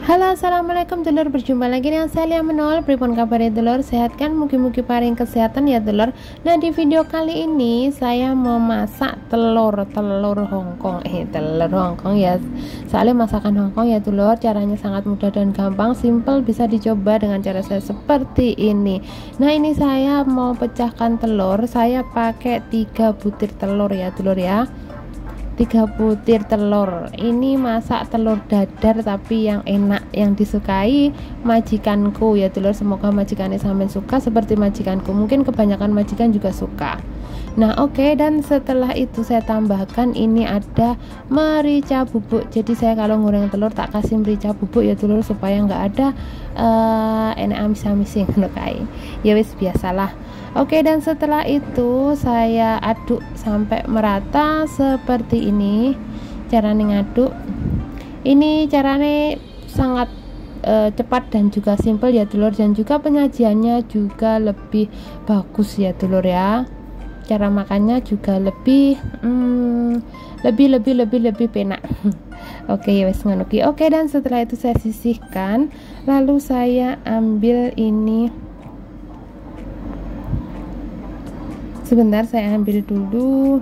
Halo, assalamualaikum dulur, berjumpa lagi dengan saya Lia Menol. Pripun kabar ya dulur, sehat kan? Mugi-mugi paring kesehatan ya dulur. Nah, di video kali ini saya mau masak telur Hongkong. Telur Hongkong ya. Soalnya masakan Hongkong ya dulur, caranya sangat mudah dan gampang, simple, bisa dicoba dengan cara saya seperti ini. Nah, ini saya mau pecahkan telur. Saya pakai 3 butir telur ya dulur ya. 3 butir telur. Ini masak telur dadar tapi yang enak, yang disukai majikanku ya dulur. Semoga majikannya sampai suka seperti majikanku. Mungkin kebanyakan majikan juga suka. Nah, oke, dan setelah itu saya tambahkan ini ada merica bubuk. Jadi saya kalau goreng telur tak kasih merica bubuk ya dulur, supaya nggak ada enak amis-amising kayak. Ya wis biasalah. Oke, dan setelah itu saya aduk sampai merata seperti ini. Caranya ngaduk ini caranya sangat cepat dan juga simple ya dulur, dan juga penyajiannya juga lebih bagus ya dulur ya. Cara makannya juga lebih penak. Oke ya wes ngono ki. Oke, dan setelah itu saya sisihkan, lalu saya ambil ini. Sebentar, saya ambil dulu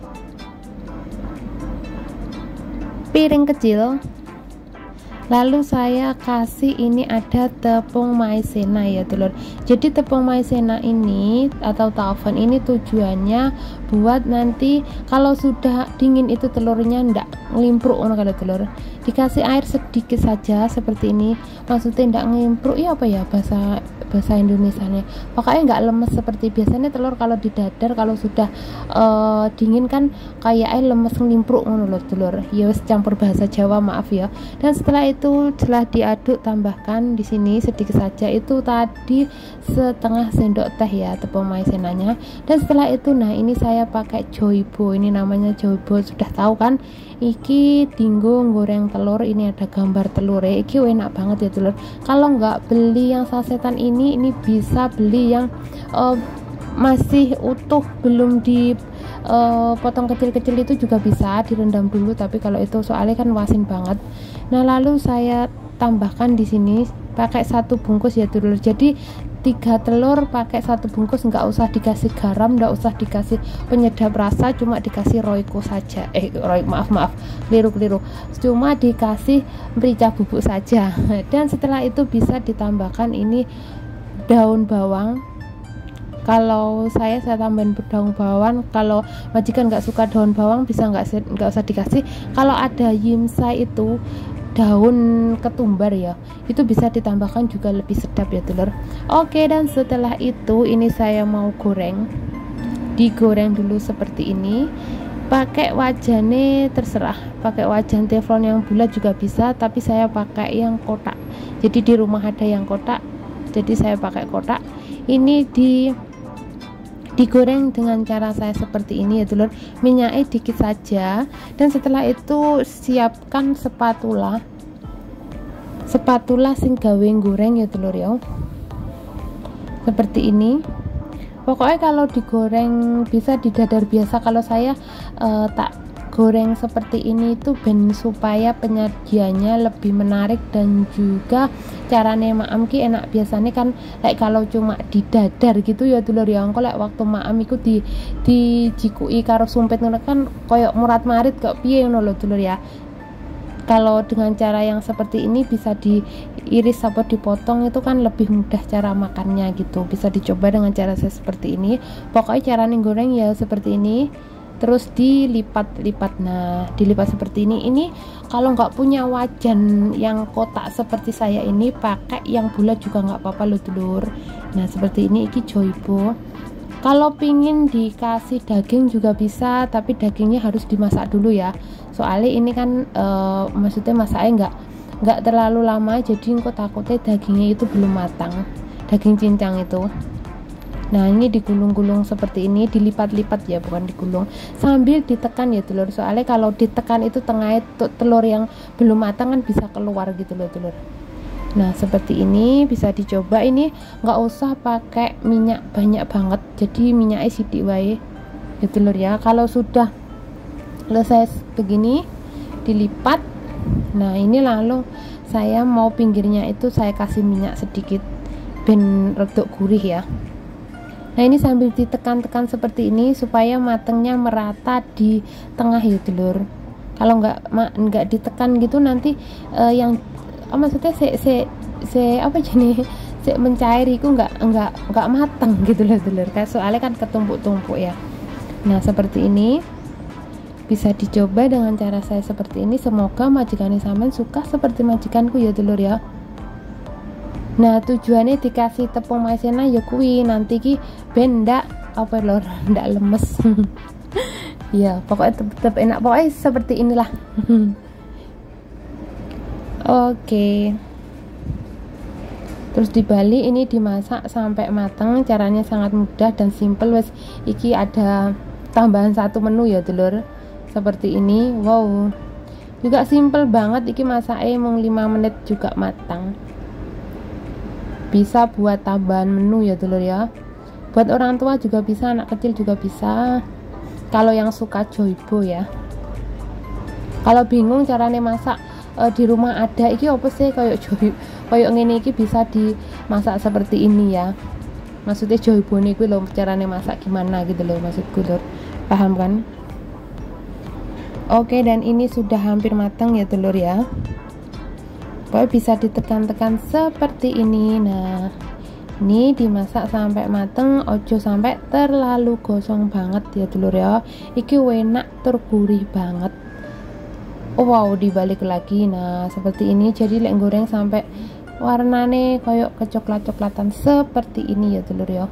piring kecil, lalu saya kasih ini ada tepung maizena ya dulur. Jadi tepung maizena ini atau taufan ini tujuannya buat nanti kalau sudah dingin itu telurnya ndak ngelimpruk kalau telur. Dikasih air sedikit saja seperti ini, maksudnya ndak ngelimpruk ya, apa ya bahasa Indonesianya, pokoknya nggak lemes seperti biasanya telur kalau didadar kalau sudah dingin kan kayak air lemes ngelimpruk ngono lho telur. Ya wis campur bahasa Jawa, maaf ya. Dan setelah itu setelah diaduk, tambahkan di sini sedikit saja, itu tadi setengah sendok teh ya tepung maizenanya. Dan setelah itu nah ini saya pakai Joybo, ini namanya Joybo, sudah tahu kan. Iki tinggu goreng telur, ini ada gambar telur ya, iki enak banget ya telur. Kalau nggak beli yang sasetan ini bisa beli yang masih utuh, belum dipotong kecil-kecil, itu juga bisa direndam dulu, tapi kalau itu soalnya kan wasin banget. Nah, lalu saya tambahkan di sini pakai 1 bungkus ya dulur. Jadi 3 telur pakai 1 bungkus, nggak usah dikasih garam, nggak usah dikasih penyedap rasa, cuma dikasih royco saja. Maaf, keliru, cuma dikasih merica bubuk saja. Dan setelah itu bisa ditambahkan ini daun bawang. Kalau saya tambahin daun bawang. Kalau majikan nggak suka daun bawang bisa nggak usah dikasih. Kalau ada yimsai itu daun ketumbar ya, itu bisa ditambahkan juga lebih sedap ya telur. Oke, dan setelah itu ini saya mau digoreng dulu seperti ini. Pakai wajannya terserah, pakai wajan teflon yang bulat juga bisa, tapi saya pakai yang kotak. Jadi di rumah ada yang kotak, jadi saya pakai kotak. Ini digoreng dengan cara saya seperti ini ya dulur, minyaknya dikit saja. Dan setelah itu siapkan spatula sing gawe goreng ya dulur ya, seperti ini. Pokoknya kalau digoreng bisa didadar biasa, kalau saya tak goreng seperti ini itu ben supaya penyajiannya lebih menarik, dan juga carane maam ki enak. Biasanya kan kayak kalau cuma didadar gitu ya dulur ya, engko lek waktu maam iku dijikui karo sumpit ngono kan koyok murat marit kok piye ngono lho dulur ya. Kalau dengan cara yang seperti ini bisa diiris atau dipotong, itu kan lebih mudah cara makannya gitu. Bisa dicoba dengan cara saya seperti ini. Pokoknya cara goreng ya seperti ini, terus dilipat-lipat. Nah, dilipat seperti ini. Ini kalau nggak punya wajan yang kotak seperti saya ini, pakai yang bulat juga nggak apa-apa loh dulur. Nah, seperti ini, iki Joybo. Kalau pingin dikasih daging juga bisa, tapi dagingnya harus dimasak dulu ya. Soalnya ini kan maksudnya masaknya nggak terlalu lama, jadi engko takutnya dagingnya itu belum matang, daging cincang itu. Nah, ini digulung-gulung seperti ini, dilipat-lipat ya, bukan digulung, sambil ditekan ya dulur. Soalnya kalau ditekan itu tengahnya telur yang belum matang kan bisa keluar gitu loh dulur. Nah, seperti ini bisa dicoba. Ini nggak usah pakai minyak banyak banget, jadi minyaknya sidik wae ya dulur ya. Kalau sudah selesai begini dilipat, nah ini lalu saya mau pinggirnya itu saya kasih minyak sedikit ben redok gurih ya. Nah ini sambil ditekan-tekan seperti ini supaya matangnya merata di tengah ya dulur. Kalau nggak ditekan gitu nanti yang maksudnya apa jenis mencair itu nggak matang gitu loh dulur. Kayak soalnya kan ketumpuk-tumpuk ya. Nah seperti ini bisa dicoba dengan cara saya seperti ini. Semoga majikan sampean suka seperti majikanku ya dulur ya. Nah tujuannya dikasih tepung maizena ya kuwi nanti ki ben ndak apa lor ndak lemes. Ya pokoknya tetap enak, pokoknya seperti inilah. Oke. Terus dibalik, ini dimasak sampai matang. Caranya sangat mudah dan simple wes. Iki ada tambahan satu menu ya dulur, seperti ini. Wow, juga simple banget. Iki masaknya mung 5 menit juga matang. Bisa buat tambahan menu ya dulur ya. Buat orang tua juga bisa, anak kecil juga bisa. Kalau yang suka joybo ya. Kalau bingung caranya masak di rumah ada iki apa sih kayak ngene iki bisa dimasak seperti ini ya. Maksudnya joybo niku lho caranya masak gimana gitu loh maksudku lho. Paham kan? Oke, dan ini sudah hampir matang ya telur ya. Pokoknya bisa ditekan-tekan seperti ini. Nah ini dimasak sampai mateng, ojo sampai terlalu gosong banget ya telur ya. Iki enak tur gurih banget. Oh, wow, dibalik lagi. Nah seperti ini, jadi lek goreng sampai warnane koyok kecoklat-coklatan seperti ini ya telur ya.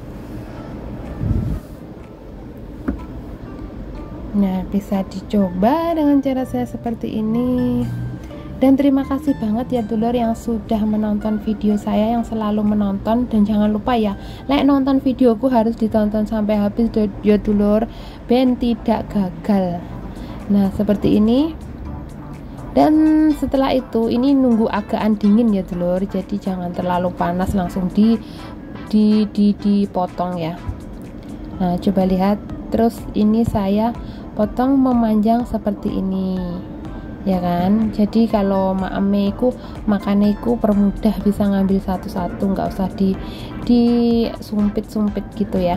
Nah bisa dicoba dengan cara saya seperti ini. Dan terima kasih banget ya dulur yang sudah menonton video saya, yang selalu menonton. Dan jangan lupa ya, like nonton videoku harus ditonton sampai habis ya dulur, ben tidak gagal. Nah seperti ini. Dan setelah itu ini nunggu agakan dingin ya dulur, jadi jangan terlalu panas langsung dipotong ya. Nah coba lihat, terus ini saya potong memanjang seperti ini ya kan. Jadi kalau maameku makaneku permudah, bisa ngambil satu-satu, nggak usah disumpit-sumpit gitu ya.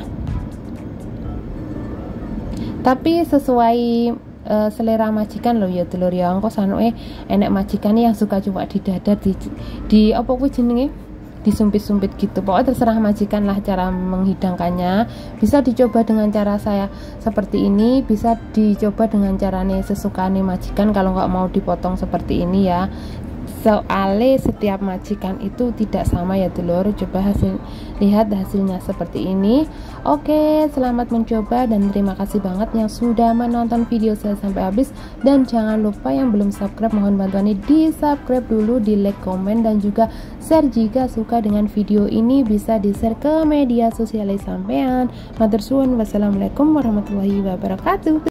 Tapi sesuai selera majikan loh ya dulur ya. Engko sanoke enek majikan yang suka cuma di dada di apa kuwi jenenge, disumpit-sumpit gitu. Pokoknya terserah majikan lah cara menghidangkannya. Bisa dicoba dengan cara saya seperti ini, bisa dicoba dengan caranya sesukane majikan kalau nggak mau dipotong seperti ini ya. Soalnya setiap majikan itu tidak sama ya dulur. Coba lihat hasilnya seperti ini. Oke, selamat mencoba dan terima kasih banget yang sudah menonton video saya sampai habis. Dan jangan lupa yang belum subscribe, mohon bantuannya di subscribe dulu, di like, komen, dan juga share jika suka dengan video ini. Bisa di share ke media sosial sampean. Matur suwun, wassalamualaikum warahmatullahi wabarakatuh.